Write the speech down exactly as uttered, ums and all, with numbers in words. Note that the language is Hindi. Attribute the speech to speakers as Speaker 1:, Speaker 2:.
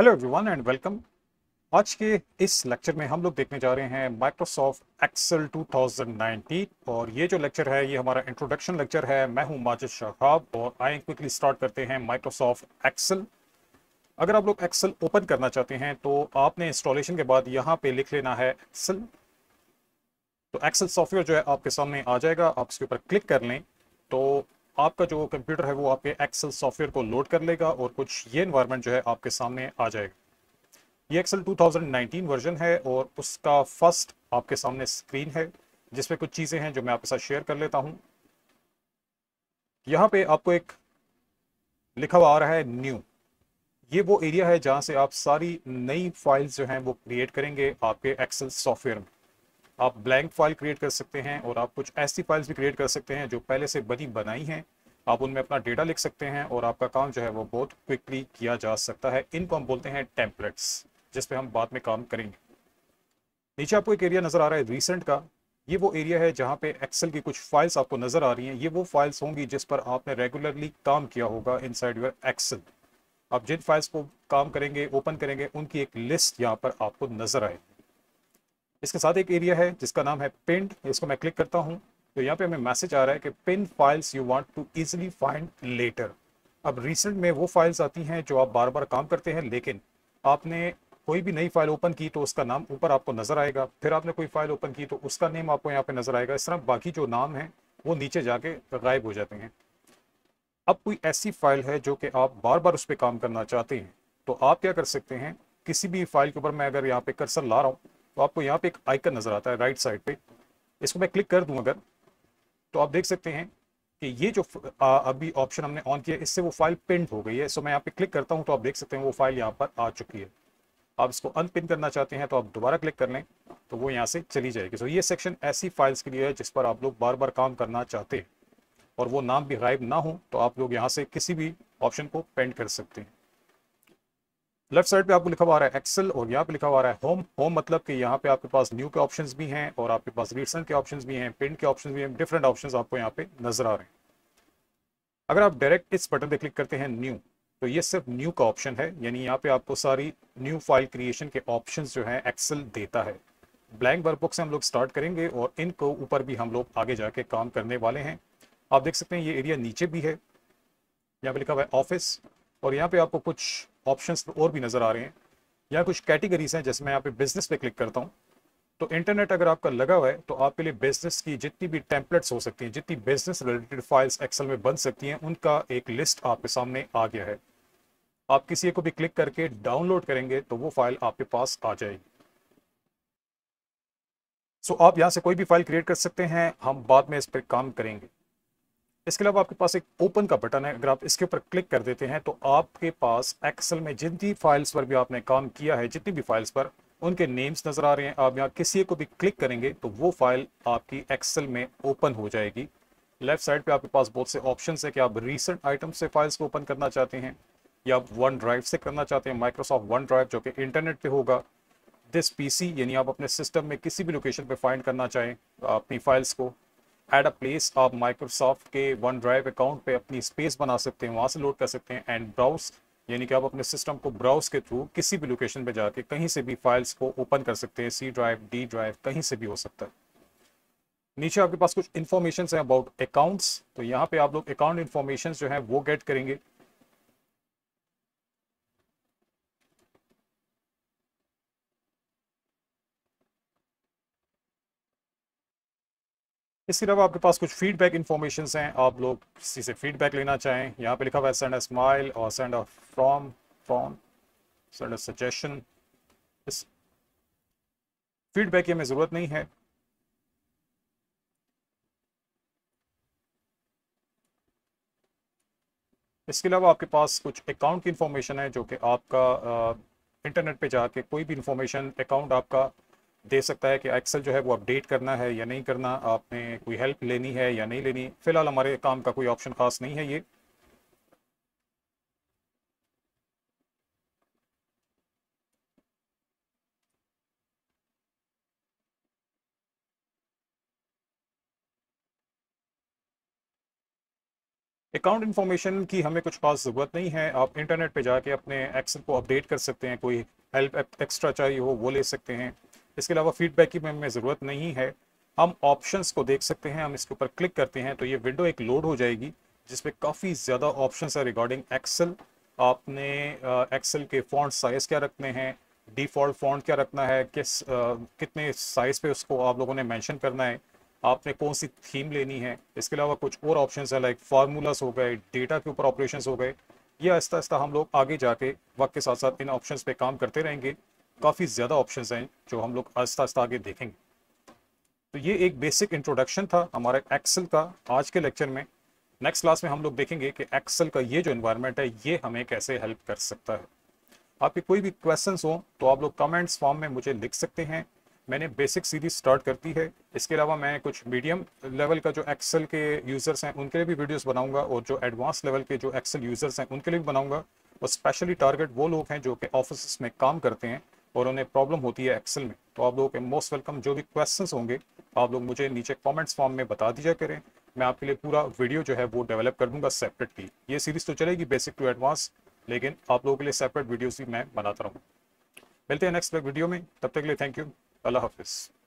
Speaker 1: Hello everyone and welcome. आज के इस लेक्चर में हम लोग देखने जा रहे हैं Microsoft Excel two thousand nineteen और ये जो लेक्चर है ये हमारा इंट्रोडक्शन लेक्चर है। मैं हूं माजिद शहाब और आइए क्विकली स्टार्ट करते हैं माइक्रोसॉफ्ट एक्सेल। अगर आप लोग एक्सेल ओपन करना चाहते हैं तो आपने इंस्टॉलेशन के बाद यहाँ पे लिख लेना है एक्सेल। तो एक्सेल सॉफ्टवेयर जो है आपके सामने आ जाएगा, आप इसके ऊपर क्लिक कर लें तो आपका जो कंप्यूटर है वो आपके एक्सेल सॉफ्टवेयर को लोड कर लेगा और कुछ ये इन्वायरमेंट जो है आपके सामने आ जाएगा। ये Excel two thousand nineteen version है और उसका फर्स्ट आपके सामने स्क्रीन है जिसमें कुछ चीज़ें हैं जो मैं आपके साथ शेयर कर लेता हूं। यहाँ पे आपको एक लिखा हुआ आ रहा है न्यू। ये वो एरिया है जहां से आप सारी नई फाइल्स जो हैं वो क्रिएट करेंगे आपके एक्सेल सॉफ्टवेयर में। आप ब्लैंक फाइल क्रिएट कर सकते हैं और आप कुछ ऐसी फाइल्स भी क्रिएट कर सकते हैं जो पहले से बनी बनाई हैं। आप उनमें अपना डेटा लिख सकते हैं और आपका काम जो है वो बहुत क्विकली किया जा सकता है। इनको हम बोलते हैं टेम्पलेट्स, जिस पे हम बाद में काम करेंगे। नीचे आपको एक एरिया नजर आ रहा है रीसेंट का। ये वो एरिया है जहां पे एक्सेल की कुछ फाइल्स आपको नजर आ रही हैं। ये वो फाइल्स होंगी जिस पर आपने रेगुलरली काम किया होगा इनसाइड योर एक्सेल। आप जिन फाइल्स को काम करेंगे, ओपन करेंगे, उनकी एक लिस्ट यहाँ पर आपको नजर आएगी। इसके साथ एक एरिया है जिसका नाम है पिंड। इसको मैं क्लिक करता हूँ तो यहाँ पे हमें मैसेज आ रहा है कि pin files you want to easily find later. अब रिसेंट में वो फाइल्स आती हैं जो आप बार बार काम करते हैं, लेकिन आपने कोई भी नई फाइल ओपन की तो उसका नाम ऊपर आपको नजर आएगा, फिर आपने कोई फाइल ओपन की तो उसका नेम आपको यहाँ पे नजर आएगा। इस तरह बाकी जो नाम है वो नीचे जाके गायब हो जाते हैं। अब कोई ऐसी फाइल है जो कि आप बार बार उस पर काम करना चाहते हैं तो आप क्या कर सकते हैं, किसी भी फाइल के ऊपर मैं अगर यहाँ पे कर्सर ला रहा हूँ तो आपको यहाँ पे एक आइकन नजर आता है राइट साइड पे। इसको मैं क्लिक कर दूं अगर, तो आप देख सकते हैं कि ये जो आ, अभी ऑप्शन हमने ऑन किया इससे वो फाइल पिन हो गई है। सो मैं यहाँ पे क्लिक करता हूँ तो आप देख सकते हैं वो फाइल यहाँ पर आ चुकी है। आप इसको अनपिन करना चाहते हैं तो आप दोबारा क्लिक कर लें तो वो यहाँ से चली जाएगी। सो ये सेक्शन ऐसी फाइल्स के लिए है जिस पर आप लोग बार बार काम करना चाहते हैं और वो नाम भी गायब ना हो तो आप लोग यहाँ से किसी भी ऑप्शन को पेंट कर सकते हैं। लेफ्ट साइड पे आपको लिखा हुआ आ रहा है एक्सेल और यहाँ पे लिखा हुआ आ रहा है होम। होम मतलब कि यहाँ पे आपके पास न्यू के ऑप्शंस भी हैं और आपके पास रिसेंट के ऑप्शंस भी हैं, प्रिंट के ऑप्शंस भी हैं। डिफरेंट ऑप्शंस आपको यहाँ पे नजर आ रहे हैं। अगर आप डायरेक्ट इस बटन पे क्लिक करते हैं न्यू, तो ये सिर्फ न्यू का ऑप्शन है, यानी यहाँ पे आपको सारी न्यू फाइल क्रिएशन के ऑप्शंस जो है एक्सेल देता है। ब्लैंक वर्कबुक से हम लोग स्टार्ट करेंगे और इनको ऊपर भी हम लोग आगे जाके काम करने वाले हैं। आप देख सकते हैं ये एरिया नीचे भी है, यहाँ पे लिखा हुआ है ऑफिस और यहाँ पे आपको कुछ ऑप्शंस और भी नजर आ रहे हैं। यहाँ कुछ कैटेगरीज हैं, जैसे मैं यहाँ पे बिजनेस पे क्लिक करता हूँ तो इंटरनेट अगर आपका लगा हुआ है तो आपके लिए बिजनेस की जितनी भी टेम्पलेट्स हो सकती हैं, जितनी बिजनेस रिलेटेड फाइल्स एक्सेल में बन सकती हैं, उनका एक लिस्ट आपके सामने आ गया है। आप किसी एक को भी क्लिक करके डाउनलोड करेंगे तो वो फाइल आपके पास आ जाएगी। सो आप यहाँ से कोई भी फाइल क्रिएट कर सकते हैं, हम बाद में इस पर काम करेंगे। इसके अलावा आपके पास एक ओपन का बटन है, अगर आप इसके ऊपर क्लिक कर देते हैं तो आपके पास एक्सेल में जितनी फाइल्स पर भी आपने काम किया है, जितनी भी फाइल्स पर, उनके नेम्स नजर आ रहे हैं। आप यहाँ किसी को भी क्लिक करेंगे तो वो फाइल आपकी एक्सेल में ओपन हो जाएगी। लेफ्ट साइड पे आपके पास बहुत से ऑप्शन है कि आप रीसेंट आइटम से फाइल्स को ओपन करना चाहते हैं या आप वन ड्राइव से करना चाहते हैं, माइक्रोसॉफ्ट वन ड्राइव जो कि इंटरनेट पे होगा। दिस पीसी यानी आप अपने सिस्टम में किसी भी लोकेशन पे फाइंड करना चाहें अपनी फाइल्स को। एड अ प्लेस, आप माइक्रोसॉफ्ट के वन ड्राइव अकाउंट पे अपनी स्पेस बना सकते हैं, वहां से लोड कर सकते हैं। एंड ब्राउज यानी कि आप अपने सिस्टम को ब्राउज के थ्रू किसी भी लोकेशन पे जाके कहीं से भी फाइल्स को ओपन कर सकते हैं। सी ड्राइव, डी ड्राइव, कहीं से भी हो सकता है। नीचे आपके पास कुछ इन्फॉर्मेशन है अबाउट अकाउंट्स, तो यहाँ पे आप लोग अकाउंट इन्फॉर्मेशन जो है वो गेट करेंगे। इसके अलावा आपके पास कुछ फीडबैक इन्फॉर्मेशन हैं, आप लोग किसी से फीडबैक लेना चाहें, यहाँ पे लिखा हुआ है सेंड अ स्माइल और send a from from send a suggestion. इस फीडबैक की हमें ज़रूरत नहीं है। इसके अलावा आपके पास कुछ अकाउंट की इंफॉर्मेशन है जो कि आपका इंटरनेट पे जाके कोई भी इंफॉर्मेशन अकाउंट आपका दे सकता है कि एक्सेल जो है वो अपडेट करना है या नहीं करना, आपने कोई हेल्प लेनी है या नहीं लेनी। फिलहाल हमारे काम का कोई ऑप्शन खास नहीं है ये। अकाउंट इन्फॉर्मेशन की हमें कुछ खास ज़रूरत नहीं है। आप इंटरनेट पे जाके अपने एक्सेल को अपडेट कर सकते हैं, कोई हेल्प एक्स्ट्रा चाहिए हो वो ले सकते हैं। इसके अलावा फीडबैक की हमें ज़रूरत नहीं है। हम ऑप्शंस को देख सकते हैं, हम इसके ऊपर क्लिक करते हैं तो ये विंडो एक लोड हो जाएगी जिसमें काफ़ी ज़्यादा ऑप्शंस है रिगार्डिंग एक्सेल। आपने एक्सेल के फॉन्ट साइज़ क्या रखने हैं, डिफ़ॉल्ट फॉन्ट क्या रखना है, किस अ, कितने साइज़ पे उसको आप लोगों ने मेंशन करना है, आपने कौन सी थीम लेनी है। इसके अलावा कुछ और ऑप्शंस है लाइक फार्मूलास हो गए, डेटा के ऊपर ऑपरेशंस हो गए। ये आहिस्ता आहिस्ता हम लोग आगे जाके वक्त के साथ साथ इन ऑप्शंस पे काम करते रहेंगे। काफ़ी ज़्यादा ऑप्शंस हैं जो हम लोग आहिस्ता आहिस्ता आगे देखेंगे। तो ये एक बेसिक इंट्रोडक्शन था हमारे एक्सेल का आज के लेक्चर में। नेक्स्ट क्लास में हम लोग देखेंगे कि एक्सेल का ये जो एनवायरनमेंट है ये हमें कैसे हेल्प कर सकता है। आपके कोई भी क्वेश्चंस हो तो आप लोग कमेंट्स फॉर्म में मुझे लिख सकते हैं। मैंने बेसिक सीरीज स्टार्ट कर दी है। इसके अलावा मैं कुछ मीडियम लेवल का जो एक्सेल के यूज़र्स हैं उनके लिए भी वीडियोस बनाऊंगा, और जो एडवांस लेवल के जो एक्सेल यूज़र्स हैं उनके लिए भी बनाऊंगा। और स्पेशली टारगेट वो लोग हैं जो कि ऑफिस में काम करते हैं और उन्हें प्रॉब्लम होती है एक्सेल में। तो आप लोगों के मोस्ट वेलकम। जो भी क्वेश्चंस होंगे आप लोग मुझे नीचे कमेंट्स फॉर्म में बता दीजिए करें। मैं आपके लिए पूरा वीडियो जो है वो डेवलप कर दूंगा सेपरेटली। ये सीरीज तो चलेगी बेसिक टू एडवांस, लेकिन आप लोगों के लिए सेपरेट वीडियोस भी मैं बनाता रहूँ। मिलते हैं नेक्स्ट वीडियो में, तब तक के लिए थैंक यू। अल्लाह हाफिज़।